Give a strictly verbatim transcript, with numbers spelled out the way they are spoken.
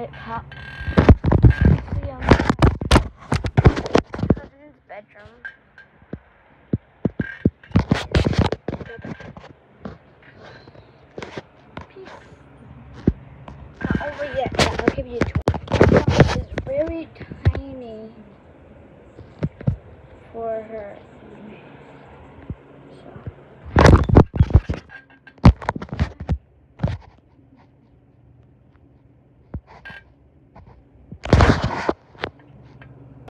it cup. See on cousin's bedroom. Peace. Not over yet. I'll give you a tour. This is very tiny for her.